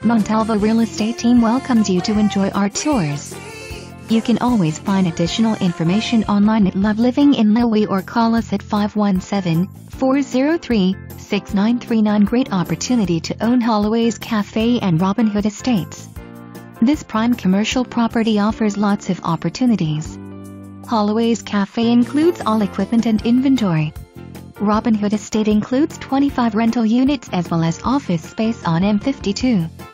Montalvo Real Estate Team welcomes you to enjoy our tours. You can always find additional information online at Love Living in Lenawee or call us at 517-403-6939. Great opportunity to own Holloway's Cafe and Robin Hood Estates. This prime commercial property offers lots of opportunities. Holloway's Cafe includes all equipment and inventory. Robin Hood Estate includes 25 rental units as well as office space on M52.